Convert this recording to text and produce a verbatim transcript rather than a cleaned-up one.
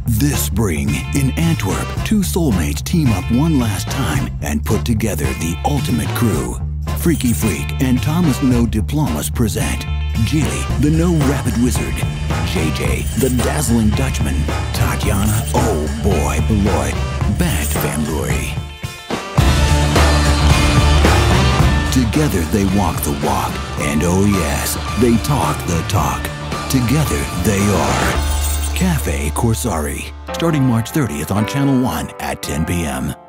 This spring, in Antwerp, two soulmates team up one last time and put together the ultimate crew. Freaky Freak and Thomas No Diplomas present Gili, the No Rapid Wizard, J J, the Dazzling Dutchman, Tatiana, oh boy, beloy, Bad Family. Together they walk the walk, and oh yes, they talk the talk. Together they are Café Corsari, starting March thirtieth on Channel one at ten p m